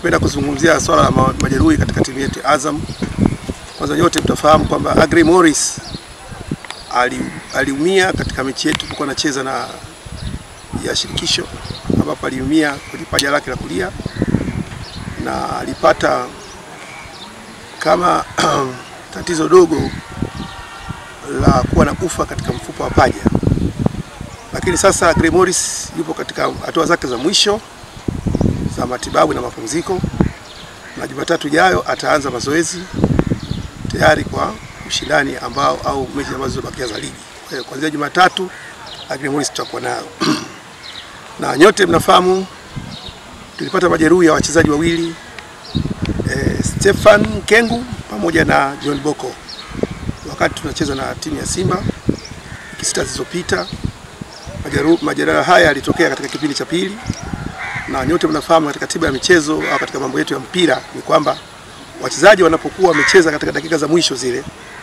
Napenda kuzungumzia swala la majeruhi katika timu yetu Azam. Kwanza nyote mtafahamu kwamba Aggrey Morris aliumia katika mechi yetu tulikuwa tunacheza na ya shirikisho, ambapo aliumia kwenye paja lake la kulia na alipata kama tatizo dogo la kuwa na kufa katika mfupa wa paja. Lakini sasa Aggrey Morris yupo katika hatua zake za mwisho za matibabu na mapumziko, na Jumatatu ijayo ataanza mazoezi tayari kwa ushindani au mechi ambazo zilizobakia za ligi. Kwa hiyo kuanzia Jumatatu Aggrey Morris tutakuwa nayo. Na nyote mnafahamu tulipata majeruhi ya wachezaji wawili, Stefan Kengu pamoja na John Boko wakati tunacheza na timu ya Simba wiki 6 zilizopita. Majeraha haya yalitokea katika kipindi cha pili, na nyote mnafahamu katika tiba ya michezo au katika mambo yetu ya mpira ni kwamba wachezaji wanapokuwa wamecheza katika dakika za mwisho zile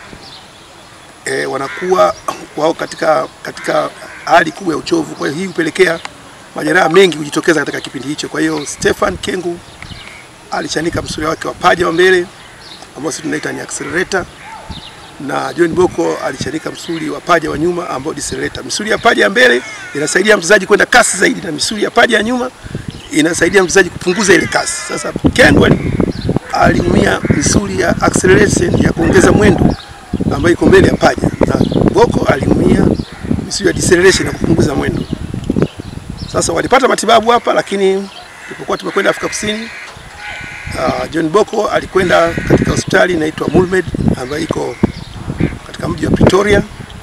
wanakuwa wao katika hali kubwa ya uchovu. Kwa hiyo hii hupelekea majeraha mengi kujitokeza katika kipindi hicho. Kwa hiyo Stefan Kengu alichanika msuli wake wa paja wa mbele ambao sisi tunaita ni accelerator, na John Boko alichanika msuli wa paja wa nyuma ambao decelerator. Misuli ya paja ya mbele inasaidia mchezaji kwenda kasi zaidi, na misuli ya paja ya nyuma inasaidia mchezaji kupunguza ile kasi. Sasa Kengu aliumia misuli ya acceleration ya kuongeza mwendo ambayo iko mbele ya paja, na Boko aliumia misuli ya deceleration ya kupunguza mwendo. Sasa walipata matibabu hapa, lakini tulipokuwa tumekwenda Afrika Kusini, John Boko alikwenda katika hospitali inaitwa Mulmed ambayo iko katika mji wa Pretoria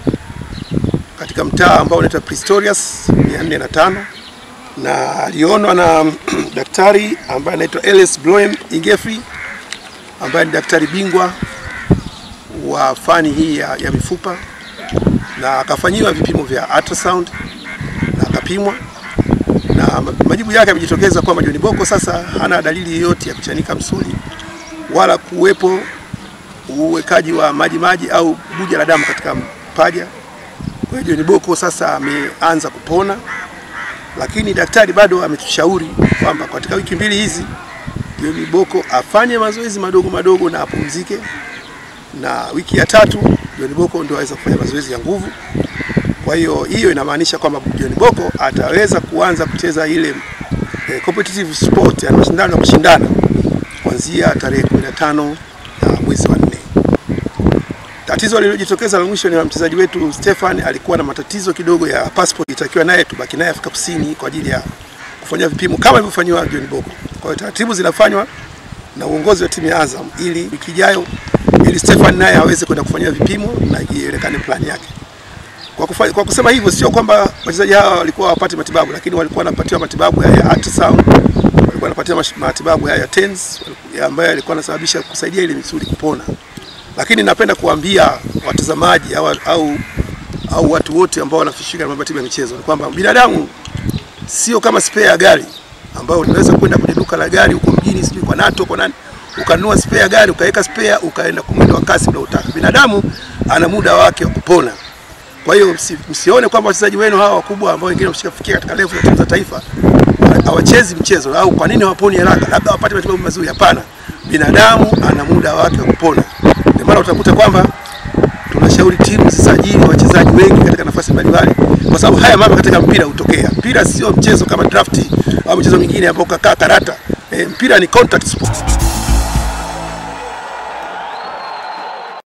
katika mtaa ambao unaitwa Pretorius 405, na alionwa na daktari ambaye anaitwa Ellis Bloem Igefi ambaye ni daktari bingwa wa fani hii ya mifupa, na akafanyiwa vipimo vya ultrasound na akapimwa, na majibu yake yamejitokeza kwamba John Boko sasa hana dalili yoyote ya kuchanika msuli wala kuwepo uwekaji wa maji au buja la damu katika paja. Kwa hiyo John Boko sasa ameanza kupona, lakini daktari bado ametushauri kwamba katika wiki 2 hizi John Boko afanye mazoezi madogo na apumzike, na wiki ya 3 John Boko ndio aweza kufanya mazoezi ya nguvu. Kwa hiyo inamaanisha kwamba John Boko ataweza kuanza kucheza ile competitive sport ya mashindano ya kushindana kuanzia tarehe 15 ya mwezi wa 4. Tatizo lililojitokeza la mwisho ni mchezaji wetu Stefan alikuwa na matatizo kidogo ya passport, itakiwa naye tubaki naye Afrika Kusini kwa ajili ya kufanya vipimo kama ilivyofanywa John Boko. Kwa hiyo taratibu zinafanywa na uongozi wa timu ya Azam ili wiki ijayo ili Stefan naye aweze kwenda kufanya vipimo na ielekane plan yake. Kwa kusema hivyo sio kwamba wachezaji hawa walikuwa hawapati matibabu, lakini walikuwa wanapatiwa matibabu ya ultrasound, walikuwa wanapatiwa matibabu ya TENS ambayo yalikuwa yanasababisha kusaidia ile misuli kupona. Lakini napenda kuambia watazamaji au watu wote ambao wanafishika na mambo ya michezo kwamba binadamu sio kama spare ya gari ambao unaweza kwenda kwenye duka la gari huko mjini sijui kwa NATO kwa nani ukanunua spare ya gari ukaweka spare ukaenda kumwendo wa kasi unaotaka. Binadamu ana muda wake wa kupona. Kwa hiyo msione kwamba wachezaji wenu hawa wakubwa ambao wengine wameshafikia katika level ya timu za taifa hawachezi mchezo au kwa nini hawaponi haraka, labda wapate matibabu mazuri. Hapana, binadamu ana muda wake wa kupona. Ndio maana utakuta kwamba tunashauri timu zisajili wachezaji wengi katika nafasi mbalimbali, kwa sababu haya mambo katika mpira hutokea. Mpira sio mchezo kama drafti au mchezo mwingine ambao kakaa karata. Mpira ni contact sport.